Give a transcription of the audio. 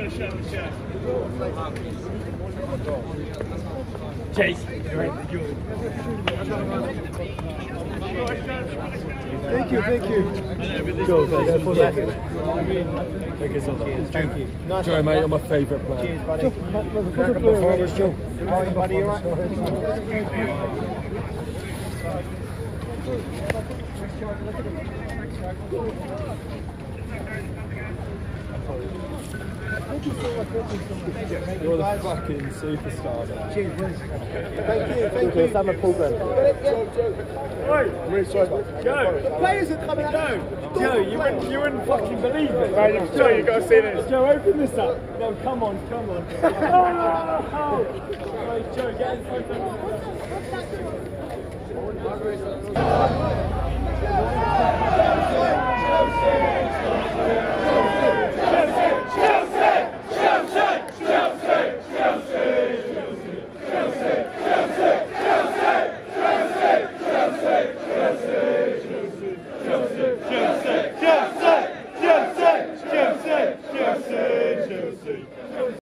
Chase. Thank you. Cool, thank you. Joe, mate, you're my favourite player. Cheers, buddy. Performance, Joe. How are you, buddy? You alright? You're the fucking superstar, man. Cheers, boys. Thank you. Sam and Paul then. I'm really sorry, Joe, the players are coming out. Joe, you wouldn't fucking believe it. Right, Joe, you got to see this. Joe, open this up. No, come on. Right, Joe, get in front of